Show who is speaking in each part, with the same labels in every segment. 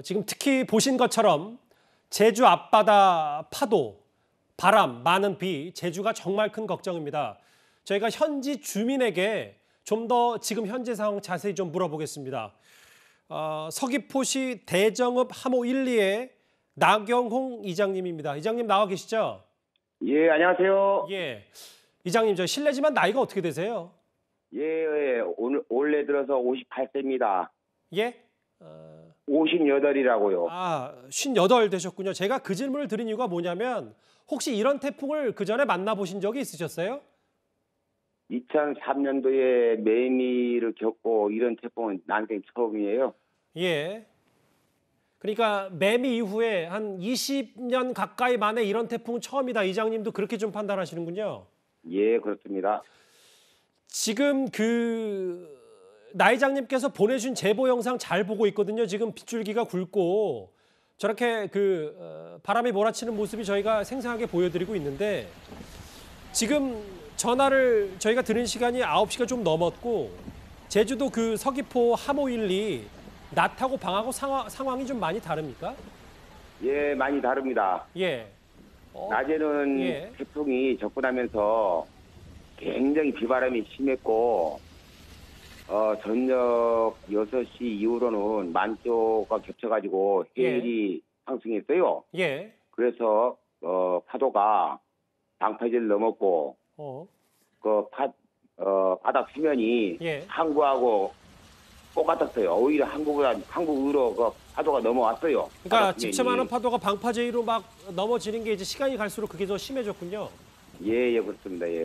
Speaker 1: 지금 특히 보신 것처럼 제주 앞바다 파도, 바람, 많은 비, 제주가 정말 큰 걱정입니다. 저희가 현지 주민에게 좀 더 지금 현재 상황 자세히 좀 물어보겠습니다. 서귀포시 대정읍 하모 1, 2의 나경홍 이장님입니다. 이장님 나와 계시죠?
Speaker 2: 예, 안녕하세요.
Speaker 1: 예. 이장님, 저 실례지만 나이가 어떻게 되세요?
Speaker 2: 예, 올해 들어서 58세입니다.
Speaker 1: 예?
Speaker 2: 58이라고요.
Speaker 1: 58 되셨군요. 제가 그 질문을 드린 이유가 뭐냐면 혹시 이런 태풍을 그 전에 만나보신 적이 있으셨어요?
Speaker 2: 2003년도에 매미를 겪고 이런 태풍은 난생 처음이에요.
Speaker 1: 예. 그러니까 매미 이후에 한 20년 가까이 만에 이런 태풍은 처음이다. 이장님도 그렇게 좀 판단하시는군요.
Speaker 2: 예, 그렇습니다.
Speaker 1: 지금 나 이장님께서 보내준 제보 영상 잘 보고 있거든요. 지금 빗줄기가 굵고 저렇게 바람이 몰아치는 모습이 저희가 생생하게 보여드리고 있는데 지금 전화를 저희가 들은 시간이 9시가 좀 넘었고 제주도 서귀포 하모 1, 2 낮하고 밤하고 상황이 좀 많이 다릅니까?
Speaker 2: 예, 많이 다릅니다.
Speaker 1: 예.
Speaker 2: 낮에는 태풍이 접근하면서 굉장히 비바람이 심했고 저녁 6시 이후로는 만조가 겹쳐가지고 해일이 상승했어요.
Speaker 1: 예.
Speaker 2: 그래서 파도가 방파제를 넘었고 바다 수면이 항구하고 똑같았어요. 오히려 한국으로 파도가 넘어왔어요.
Speaker 1: 그러니까 직접하는 파도가 방파제로 막 넘어지는 게 이제 시간이 갈수록 그게 더 심해졌군요.
Speaker 2: 예, 그렇습니다. 예.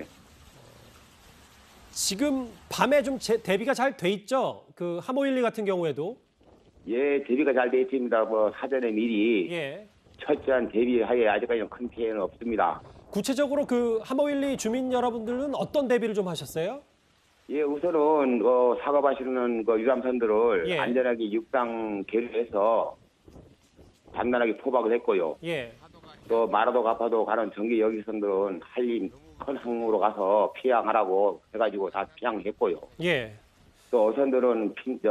Speaker 1: 지금 밤에 좀 대비가 잘 돼 있죠? 하모 1, 2 같은 경우에도.
Speaker 2: 예, 대비가 잘 돼 있습니다. 사전에 미리 철저한 대비하에 아직까지는 큰 피해는 없습니다.
Speaker 1: 구체적으로 하모 1, 2 주민 여러분들은 어떤 대비를 좀 하셨어요?
Speaker 2: 예, 우선은 사고하시는 유람선들을 안전하게 육상 계류해서 단단하게 포박을 했고요. 또 마라도 가파도 가는 전기 여객선들은 한림 큰 항으로 가서 피항하라고 해가지고 다 피항했고요. 또 어선들은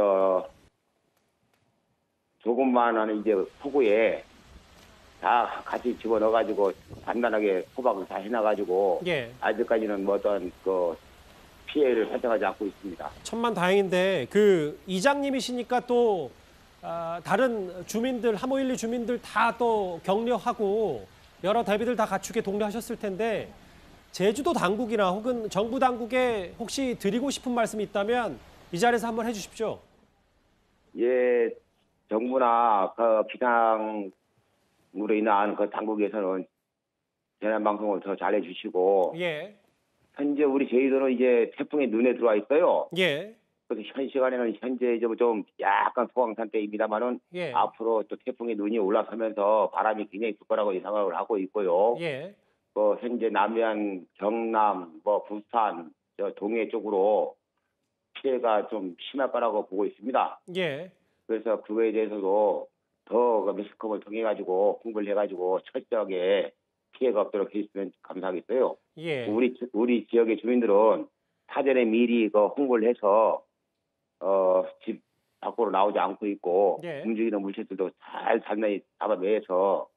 Speaker 2: 조금만 하는 이제 포구에 다 같이 집어넣어가지고 단단하게 포박을 다 해놔가지고 아직까지는 어떤 피해를 발생하지 않고 있습니다.
Speaker 1: 천만다행인데 이장님이시니까 또 다른 주민들 하모 1, 2 주민들 다 또 격려하고 여러 대비들 다 갖추게 독려하셨을 텐데 제주도 당국이나 혹은 정부 당국에 혹시 드리고 싶은 말씀이 있다면 이 자리에서 한번 해주십시오.
Speaker 2: 예, 정부나 비상으로 인한 당국에서는 재난 방송을 더 잘해 주시고 현재 우리 저희들은 이제 태풍의 눈에 들어와 있어요. 그래서 현 시간에는 현재 좀 약간 소강 상태입니다만은 앞으로 또 태풍의 눈이 올라서면서 바람이 굉장히 불 거라고 예상을 하고 있고요. 현재 남해안, 경남, 부산, 동해 쪽으로 피해가 좀 심할 거라고 보고 있습니다. 그래서 그거에 대해서도 더 매스컴을 통해 가지고 홍보를 해가지고 철저하게 피해가 없도록 해주시면 감사하겠어요. 우리 지역의 주민들은 사전에 미리 홍보를 해서 집 밖으로 나오지 않고 있고 움직이는 물체들도 잘 단단히 잡아내서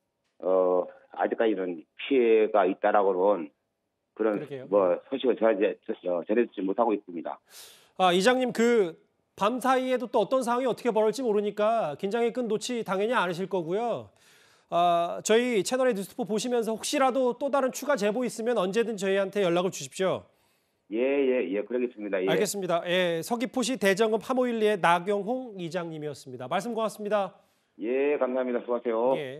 Speaker 2: 아직까지는 피해가 있다라고는 그런 소식을 전해주지 못하고 있습니다.
Speaker 1: 이장님 밤 사이에도 또 어떤 상황이 어떻게 벌어질지 모르니까 긴장의 끈 놓지 당연히 않으실 거고요. 저희 채널의 뉴스포 보시면서 혹시라도 또 다른 추가 제보 있으면 언제든 저희한테 연락을 주십시오.
Speaker 2: 예, 그러겠습니다.
Speaker 1: 알겠습니다. 서귀포시 대정읍 하모 1, 2의 나경홍 이장님이었습니다. 말씀 고맙습니다.
Speaker 2: 예, 감사합니다. 수고하세요.